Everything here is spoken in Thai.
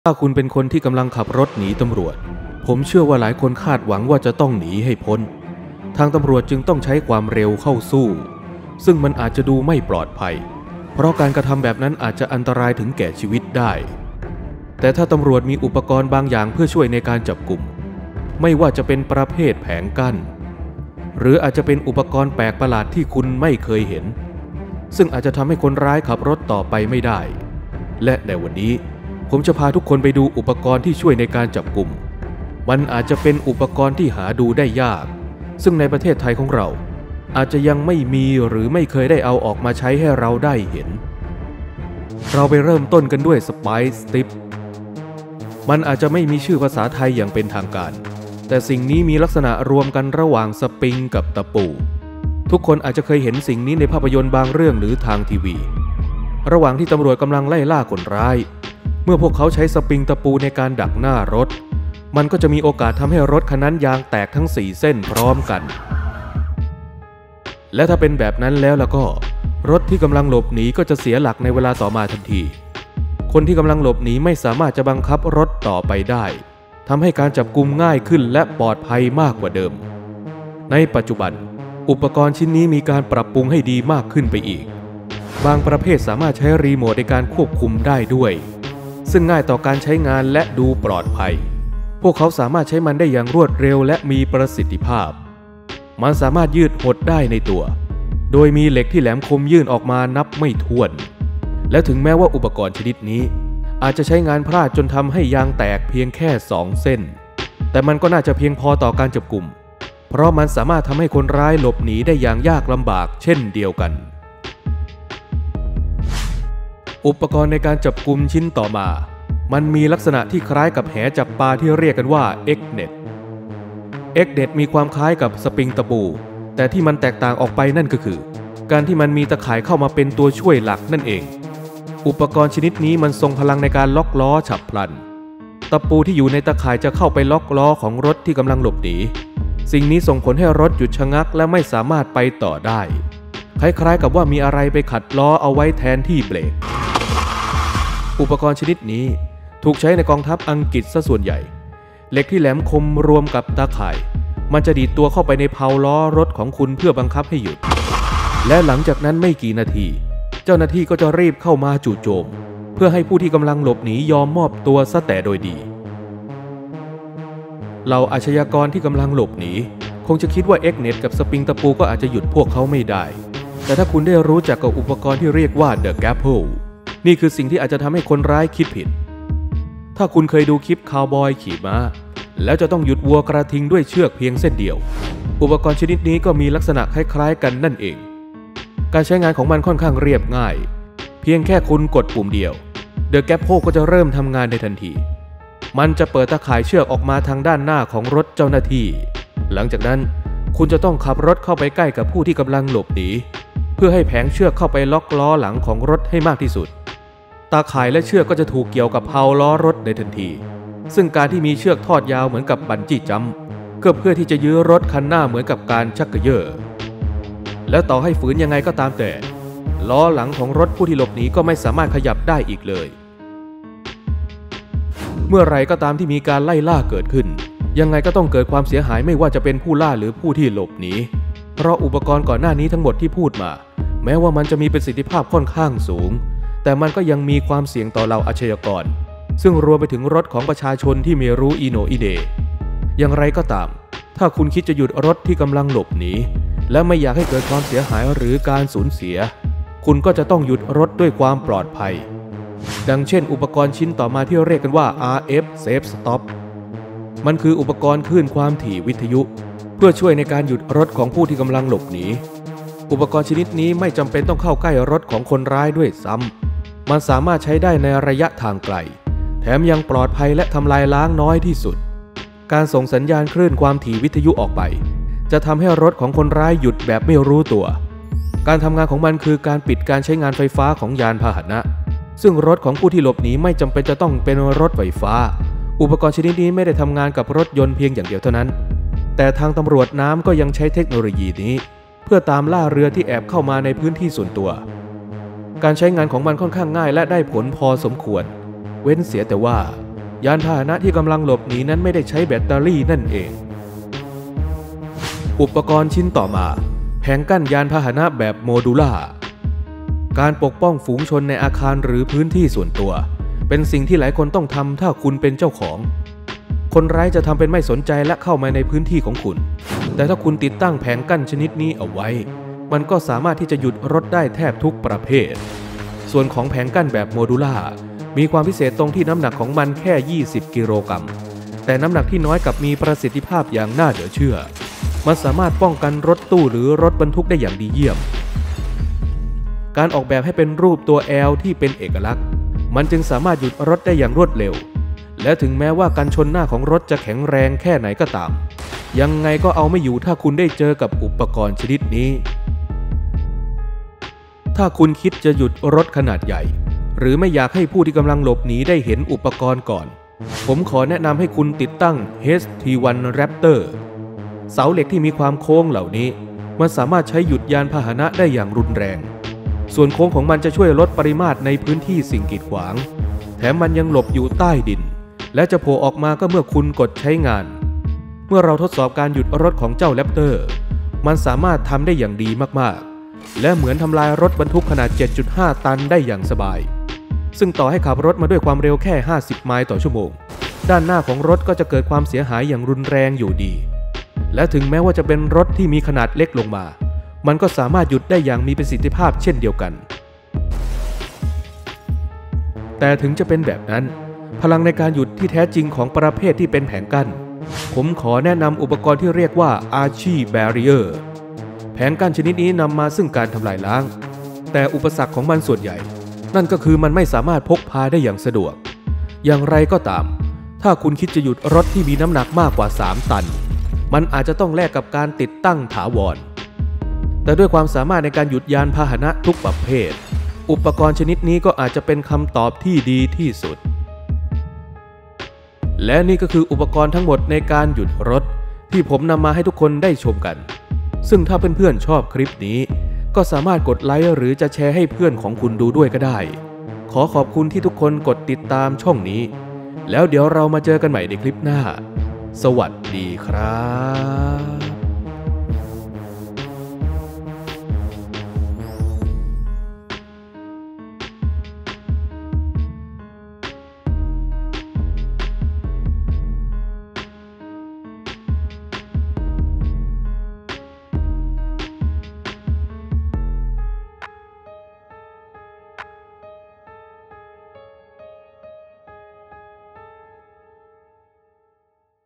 ถ้าคุณเป็นคนที่กำลังขับรถหนีตำรวจผมเชื่อว่าหลายคนคาดหวังว่าจะต้องหนีให้พ้นทางตำรวจจึงต้องใช้ความเร็วเข้าสู้ซึ่งมันอาจจะดูไม่ปลอดภัยเพราะการกระทำแบบนั้นอาจจะอันตรายถึงแก่ชีวิตได้แต่ถ้าตำรวจมีอุปกรณ์บางอย่างเพื่อช่วยในการจับกุมไม่ว่าจะเป็นประเภทแผงกั้นหรืออาจจะเป็นอุปกรณ์แปลกประหลาดที่คุณไม่เคยเห็นซึ่งอาจจะทำให้คนร้ายขับรถต่อไปไม่ได้และในวันนี้ผมจะพาทุกคนไปดูอุปกรณ์ที่ช่วยในการจับกุมมันอาจจะเป็นอุปกรณ์ที่หาดูได้ยากซึ่งในประเทศไทยของเราอาจจะยังไม่มีหรือไม่เคยได้เอาออกมาใช้ให้เราได้เห็นเราไปเริ่มต้นกันด้วย Spice Strip มันอาจจะไม่มีชื่อภาษาไทยอย่างเป็นทางการแต่สิ่งนี้มีลักษณะรวมกันระหว่างสปริงกับตะปูทุกคนอาจจะเคยเห็นสิ่งนี้ในภาพยนตร์บางเรื่องหรือทางทีวีระหว่างที่ตำรวจกำลังไล่ล่าคนร้ายเมื่อพวกเขาใช้สปริงตะปูในการดักหน้ารถมันก็จะมีโอกาสทำให้รถคันนั้นยางแตกทั้ง4เส้นพร้อมกันและถ้าเป็นแบบนั้นแล้วก็รถที่กำลังหลบหนีก็จะเสียหลักในเวลาต่อมาทันทีคนที่กำลังหลบหนีไม่สามารถจะบังคับรถต่อไปได้ทำให้การจับกุมง่ายขึ้นและปลอดภัยมากกว่าเดิมในปัจจุบันอุปกรณ์ชิ้นนี้มีการปรับปรุงให้ดีมากขึ้นไปอีกบางประเภทสามารถใช้รีโมทในการควบคุมได้ด้วยซึ่งง่ายต่อการใช้งานและดูปลอดภัยพวกเขาสามารถใช้มันได้อย่างรวดเร็วและมีประสิทธิภาพมันสามารถยืดหดได้ในตัวโดยมีเหล็กที่แหลมคมยื่นออกมานับไม่ถ้วนและถึงแม้ว่าอุปกรณ์ชนิดนี้อาจจะใช้งานพลาดจนทำให้ยางแตกเพียงแค่2เส้นแต่มันก็น่าจะเพียงพอต่อการจับกุมเพราะมันสามารถทำให้คนร้ายหลบหนีได้อย่างยากลำบากเช่นเดียวกันอุปกรณ์ในการจับกุมชิ้นต่อมามันมีลักษณะที่คล้ายกับแหจับปลาที่เรียกกันว่า X-Net มีความคล้ายกับสปริงตะปูแต่ที่มันแตกต่างออกไปนั่นก็คือการที่มันมีตะข่ายเข้ามาเป็นตัวช่วยหลักนั่นเองอุปกรณ์ชนิดนี้มันทรงพลังในการล็อกล้อฉับพลันตะปูที่อยู่ในตะข่ายจะเข้าไปล็อกล้อของรถที่กำลังหลบหนีสิ่งนี้ส่งผลให้รถหยุดชะงักและไม่สามารถไปต่อได้คล้ายๆกับว่ามีอะไรไปขัดล้อเอาไว้แทนที่เบรกอุปกรณ์ชนิดนี้ถูกใช้ในกองทัพอังกฤษซะส่วนใหญ่เหล็กที่แหลมคมรวมกับตาข่ายมันจะดีดตัวเข้าไปในเพลาล้อรถของคุณเพื่อบังคับให้หยุดและหลังจากนั้นไม่กี่นาทีเจ้าหน้าที่ก็จะรีบเข้ามาจู่โจมเพื่อให้ผู้ที่กำลังหลบหนียอมมอบตัวซะแต่โดยดีเหล่าอาชญากรที่กำลังหลบหนีคงจะคิดว่า X-Net กับสปริงตะปูก็อาจจะหยุดพวกเขาไม่ได้แต่ถ้าคุณได้รู้จักกับอุปกรณ์ที่เรียกว่า The Grapple นี่คือสิ่งที่อาจจะทำให้คนร้ายคิดผิดถ้าคุณเคยดูคลิปคาวบอยขี่ม้าแล้วจะต้องหยุดวัวกระทิงด้วยเชือกเพียงเส้นเดียวอุปกรณ์ชนิดนี้ก็มีลักษณะคล้ายๆกันนั่นเองการใช้งานของมันค่อนข้างเรียบง่ายเพียงแค่คุณกดปุ่มเดียว The Grapple ก็จะเริ่มทำงานในทันทีมันจะเปิดตะข่ายเชือกออกมาทางด้านหน้าของรถเจ้าหน้าที่หลังจากนั้นคุณจะต้องขับรถเข้าไปใกล้กับผู้ที่กำลังหลบหนีเพื่อให้แผงเชือกเข้าไปล็อกล้อหลังของรถให้มากที่สุดตาข่ายและเชือกก็จะถูกเกี่ยวกับเพลาล้อรถในทันทีซึ่งการที่มีเชือกทอดยาวเหมือนกับบันจี้จัมป์ก็เพื่อที่จะยื้อรถคันหน้าเหมือนกับการชักเกยอแล้วต่อให้ฝืนยังไงก็ตามแต่ล้อหลังของรถผู้ที่หลบหนีก็ไม่สามารถขยับได้อีกเลยเมื่อไรก็ตามที่มีการไล่ล่าเกิดขึ้นยังไงก็ต้องเกิดความเสียหายไม่ว่าจะเป็นผู้ล่าหรือผู้ที่หลบหนีเพราะอุปกรณ์ก่อนหน้านี้ทั้งหมดที่พูดมาแม้ว่ามันจะมีประสิทธิภาพค่อนข้างสูงแต่มันก็ยังมีความเสี่ยงต่อเหล่าอาชญากรซึ่งรวมไปถึงรถของประชาชนที่ไม่รู้อีโหน่อีเหน่อย่างไรก็ตามถ้าคุณคิดจะหยุดรถที่กำลังหลบหนีและไม่อยากให้เกิดความเสียหายหรือการสูญเสียคุณก็จะต้องหยุดรถด้วยความปลอดภัยดังเช่นอุปกรณ์ชิ้นต่อมาที่เรียกกันว่า RF Safe Stop มันคืออุปกรณ์คลื่นความถี่วิทยุเพื่อช่วยในการหยุดรถของผู้ที่กำลังหลบหนีอุปกรณ์ชนิดนี้ไม่จำเป็นต้องเข้าใกล้รถของคนร้ายด้วยซ้ำมันสามารถใช้ได้ในระยะทางไกลแถมยังปลอดภัยและทำลายล้างน้อยที่สุดการส่งสัญญาณคลื่นความถี่วิทยุออกไปจะทำให้รถของคนร้ายหยุดแบบไม่รู้ตัวการทำงานของมันคือการปิดการใช้งานไฟฟ้าของยานพาหนะซึ่งรถของผู้ที่หลบหนีไม่จำเป็นจะต้องเป็นรถไฟฟ้าอุปกรณ์ชนิดนี้ไม่ได้ทำงานกับรถยนต์เพียงอย่างเดียวเท่านั้นแต่ทางตำรวจน้ำก็ยังใช้เทคโนโลยีนี้เพื่อตามล่าเรือที่แอบเข้ามาในพื้นที่ส่วนตัวการใช้งานของมันค่อนข้างง่ายและได้ผลพอสมควรเว้นเสียแต่ว่ายานพาหนะที่กำลังหลบหนีนั้นไม่ได้ใช้แบตเตอรี่นั่นเองอุปกรณ์ชิ้นต่อมาแผงกั้นยานพาหนะแบบโมดูล่าการปกป้องฝูงชนในอาคารหรือพื้นที่ส่วนตัวเป็นสิ่งที่หลายคนต้องทำถ้าคุณเป็นเจ้าของคนร้ายจะทำเป็นไม่สนใจและเข้ามาในพื้นที่ของคุณแต่ถ้าคุณติดตั้งแผงกั้นชนิดนี้เอาไว้มันก็สามารถที่จะหยุดรถได้แทบทุกประเภทส่วนของแผงกั้นแบบโมดูล่ามีความพิเศษตรงที่น้ำหนักของมันแค่20กิโลกรัมแต่น้ำหนักที่น้อยกับมีประสิทธิภาพอย่างน่าเหลือเชื่อมันสามารถป้องกันรถตู้หรือรถบรรทุกได้อย่างดีเยี่ยมการออกแบบให้เป็นรูปตัว L ที่เป็นเอกลักษณ์มันจึงสามารถหยุดรถได้อย่างรวดเร็วและถึงแม้ว่าการชนหน้าของรถจะแข็งแรงแค่ไหนก็ตามยังไงก็เอาไม่อยู่ถ้าคุณได้เจอกับอุปกรณ์ชนิดนี้ถ้าคุณคิดจะหยุดรถขนาดใหญ่หรือไม่อยากให้ผู้ที่กำลังหลบหนีได้เห็นอุปกรณ์ก่อนผมขอแนะนำให้คุณติดตั้ง HT1 Raptor เสาเหล็กที่มีความโค้งเหล่านี้มันสามารถใช้หยุดยานพาหนะได้อย่างรุนแรงส่วนโค้งของมันจะช่วยลดปริมาตรในพื้นที่สิ่งกีดขวางแถมมันยังหลบอยู่ใต้ดินและจะโผล่ออกมาก็เมื่อคุณกดใช้งานเมื่อเราทดสอบการหยุดรถของเจ้าแรปเตอร์มันสามารถทำได้อย่างดีมากๆและเหมือนทำลายรถบรรทุกขนาด 7.5 ตันได้อย่างสบายซึ่งต่อให้ขับรถมาด้วยความเร็วแค่50ไมล์ต่อชั่วโมงด้านหน้าของรถก็จะเกิดความเสียหายอย่างรุนแรงอยู่ดีและถึงแม้ว่าจะเป็นรถที่มีขนาดเล็กลงมามันก็สามารถหยุดได้อย่างมีประสิทธิภาพเช่นเดียวกันแต่ถึงจะเป็นแบบนั้นพลังในการหยุดที่แท้จริงของประเภทที่เป็นแผงกั้นผมขอแนะนำอุปกรณ์ที่เรียกว่า Archie Barrier แผงกั้นชนิดนี้นำมาซึ่งการทำลายล้างแต่อุปสรรคของมันส่วนใหญ่นั่นก็คือมันไม่สามารถพกพาได้อย่างสะดวกอย่างไรก็ตามถ้าคุณคิดจะหยุดรถที่มีน้ำหนักมากกว่า3 ตันมันอาจจะต้องแลกกับการติดตั้งถาวรแต่ด้วยความสามารถในการหยุดยานพาหนะทุกประเภทอุปกรณ์ชนิดนี้ก็อาจจะเป็นคำตอบที่ดีที่สุดและนี่ก็คืออุปกรณ์ทั้งหมดในการหยุดรถที่ผมนำมาให้ทุกคนได้ชมกันซึ่งถ้าเพื่อนๆชอบคลิปนี้ก็สามารถกดไลค์หรือจะแชร์ให้เพื่อนของคุณดูด้วยก็ได้ขอขอบคุณที่ทุกคนกดติดตามช่องนี้แล้วเดี๋ยวเรามาเจอกันใหม่ในคลิปหน้าสวัสดีครับ